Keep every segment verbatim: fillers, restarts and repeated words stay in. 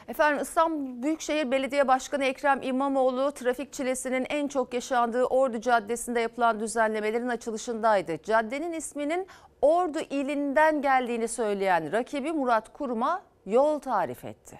Efendim İstanbul Büyükşehir Belediye Başkanı Ekrem İmamoğlu trafik çilesinin en çok yaşandığı Ordu Caddesi'nde yapılan düzenlemelerin açılışındaydı. Caddenin isminin Ordu ilinden geldiğini söyleyen rakibi Murat Kurum'a yol tarif etti.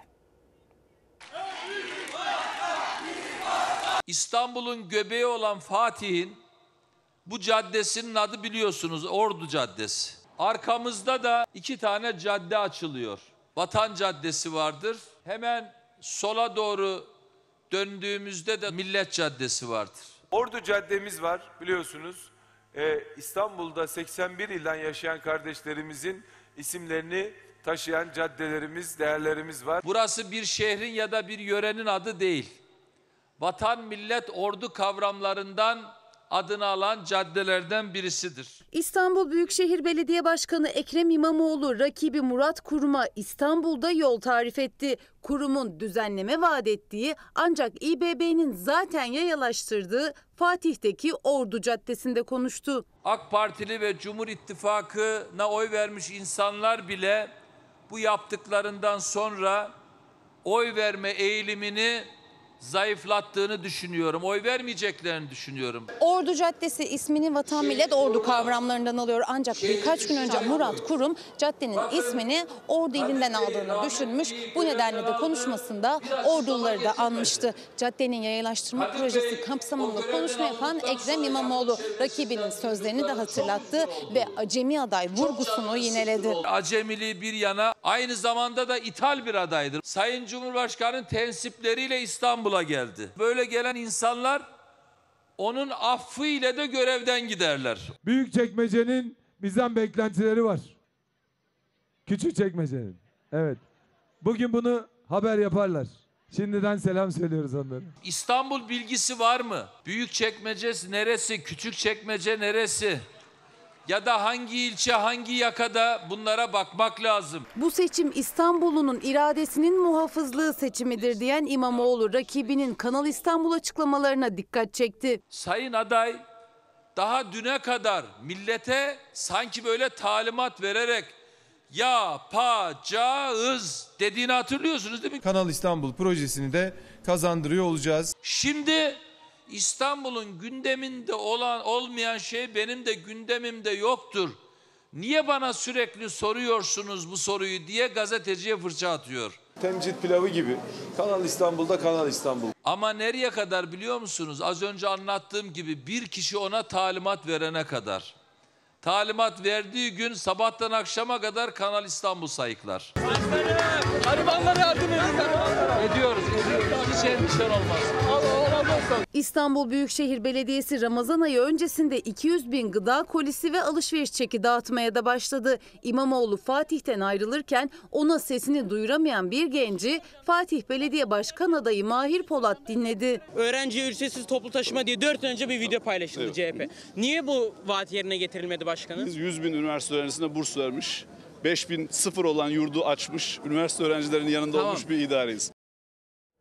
İstanbul'un göbeği olan Fatih'in bu caddesinin adı biliyorsunuz Ordu Caddesi. Arkamızda da iki tane cadde açılıyor. Vatan Caddesi vardır. Hemen sola doğru döndüğümüzde de Millet Caddesi vardır. Ordu Caddemiz var biliyorsunuz. Ee, İstanbul'da seksen bir ilden yaşayan kardeşlerimizin isimlerini taşıyan caddelerimiz, değerlerimiz var. Burası bir şehrin ya da bir yörenin adı değil. Vatan, millet, ordu kavramlarından adını alan caddelerden birisidir. İstanbul Büyükşehir Belediye Başkanı Ekrem İmamoğlu rakibi Murat Kurum'a İstanbul'da yol tarif etti. Kurumun düzenleme vaat ettiği ancak İ B B'nin zaten yayalaştırdığı Fatih'teki Ordu Caddesi'nde konuştu. AK Partili ve Cumhur İttifakı'na oy vermiş insanlar bile bu yaptıklarından sonra oy verme eğilimini zayıflattığını düşünüyorum. Oy vermeyeceklerini düşünüyorum. Ordu Caddesi ismini Vatan Millet Ordu kavramlarından alıyor. Ancak birkaç gün önce Murat Kurum caddenin ismini Ordu ilinden aldığını düşünmüş. Bu nedenle de konuşmasında Orduları da anmıştı. Caddenin yayalaştırma projesi kapsamında konuşma yapan Ekrem İmamoğlu rakibinin sözlerini de hatırlattı ve acemi aday vurgusunu yineledi. Acemiliği bir yana aynı zamanda da ithal bir adaydır. Sayın Cumhurbaşkanı'nın tensipleriyle İstanbul'a geldi. Böyle gelen insanlar onun affı ile de görevden giderler. Büyükçekmece'nin bizden beklentileri var. Küçükçekmece'nin. Evet. Bugün bunu haber yaparlar. Şimdiden selam söylüyoruz onlara. İstanbul bilgisi var mı? Büyükçekmece neresi? Küçükçekmece neresi? Ya da hangi ilçe, hangi yakada, bunlara bakmak lazım. Bu seçim İstanbul'un iradesinin muhafızlığı seçimidir diyen İmamoğlu rakibinin Kanal İstanbul açıklamalarına dikkat çekti. Sayın aday daha düne kadar millete sanki böyle talimat vererek yapacağız dediğini hatırlıyorsunuz değil mi? Kanal İstanbul projesini de kazandırıyor olacağız. Şimdi İstanbul'un gündeminde olan olmayan şey benim de gündemimde yoktur. Niye bana sürekli soruyorsunuz bu soruyu diye gazeteciye fırça atıyor. Temcit pilavı gibi. Kanal İstanbul'da Kanal İstanbul. Ama nereye kadar biliyor musunuz? Az önce anlattığım gibi bir kişi ona talimat verene kadar. Talimat verdiği gün sabahtan akşama kadar Kanal İstanbul sayıklar. Garibanlara yardım edin. Ediyoruz, ediyoruz. Hiç endişen olmaz. İstanbul Büyükşehir Belediyesi Ramazan ayı öncesinde iki yüz bin gıda kolisi ve alışveriş çeki dağıtmaya da başladı. İmamoğlu Fatih'ten ayrılırken ona sesini duyuramayan bir genci Fatih Belediye Başkan adayı Mahir Polat dinledi. Öğrenciye ücretsiz toplu taşıma diye dört önce bir video paylaşıldı evet. C H P. Niye bu vaat yerine getirilmedi başkanım? yüz bin üniversite öğrencisine burs vermiş. beş bin sıfır olan yurdu açmış. Üniversite öğrencilerinin yanında tamam. olmuş bir idareyiz.